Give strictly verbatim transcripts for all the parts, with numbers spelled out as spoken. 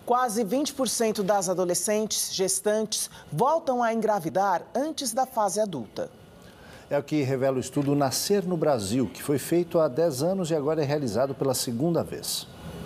Quase vinte por cento das adolescentes gestantes voltam a engravidar antes da fase adulta. É o que revela o estudo Nascer no Brasil, que foi feito há dez anos e agora é realizado pela segunda vez.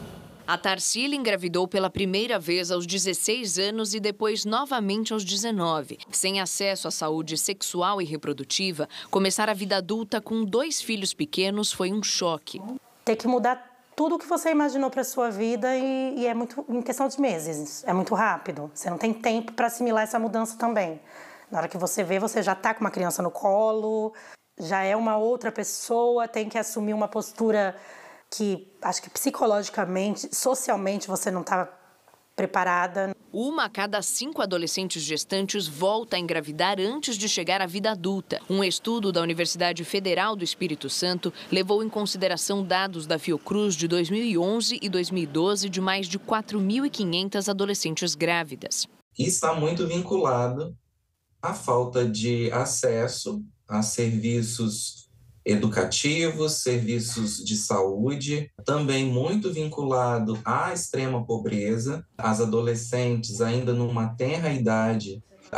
A Tarsila engravidou pela primeira vez aos dezesseis anos e depois novamente aos dezenove. Sem acesso à saúde sexual e reprodutiva, começar a vida adulta com dois filhos pequenos foi um choque. Ter que mudar tudo o que você imaginou para a sua vida e, e é muito em questão de meses, é muito rápido. Você não tem tempo para assimilar essa mudança também. Na hora que você vê, você já está com uma criança no colo, já é uma outra pessoa, tem que assumir uma postura que acho que psicologicamente, socialmente você não está preparada. Uma a cada cinco adolescentes gestantes volta a engravidar antes de chegar à vida adulta. Um estudo da Universidade Federal do Espírito Santo levou em consideração dados da Fiocruz de dois mil e onze e dois mil e doze de mais de quatro mil e quinhentas adolescentes grávidas. Está muito vinculado à falta de acesso a serviços educativos, serviços de saúde, também muito vinculado à extrema pobreza. As adolescentes, ainda numa tenra idade,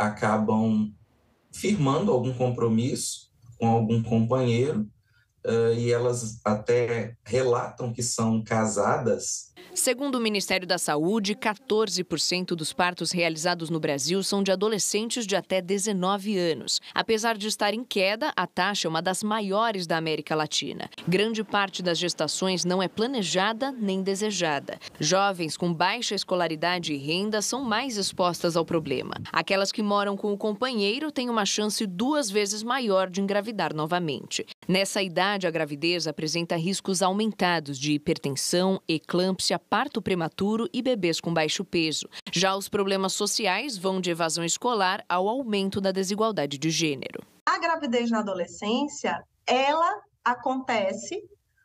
acabam firmando algum compromisso com algum companheiro uh, e elas até relatam que são casadas. Segundo o Ministério da Saúde, quatorze por cento dos partos realizados no Brasil são de adolescentes de até dezenove anos. Apesar de estar em queda, a taxa é uma das maiores da América Latina. Grande parte das gestações não é planejada nem desejada. Jovens com baixa escolaridade e renda são mais expostas ao problema. Aquelas que moram com o companheiro têm uma chance duas vezes maior de engravidar novamente. Nessa idade, a gravidez apresenta riscos aumentados de hipertensão, eclâmpsia, parto prematuro e bebês com baixo peso. Já os problemas sociais vão de evasão escolar ao aumento da desigualdade de gênero. A gravidez na adolescência, ela acontece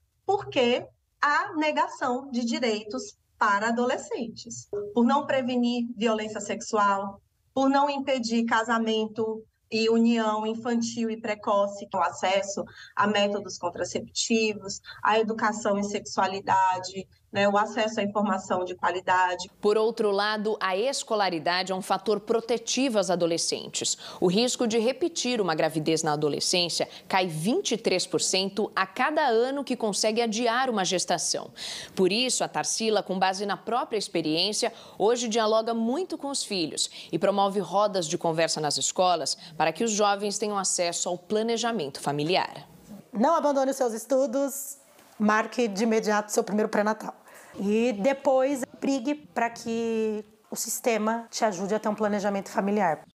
porque há negação de direitos para adolescentes. Por não prevenir violência sexual, por não impedir casamento e união infantil e precoce, o acesso a métodos contraceptivos, a educação em sexualidade, né, o acesso à informação de qualidade. Por outro lado, a escolaridade é um fator protetivo às adolescentes. O risco de repetir uma gravidez na adolescência cai vinte e três por cento a cada ano que consegue adiar uma gestação. Por isso, a Tarsila, com base na própria experiência, hoje dialoga muito com os filhos e promove rodas de conversa nas escolas para que os jovens tenham acesso ao planejamento familiar. Não abandone os seus estudos, marque de imediato seu primeiro pré-natal. E depois brigue para que o sistema te ajude a ter um planejamento familiar.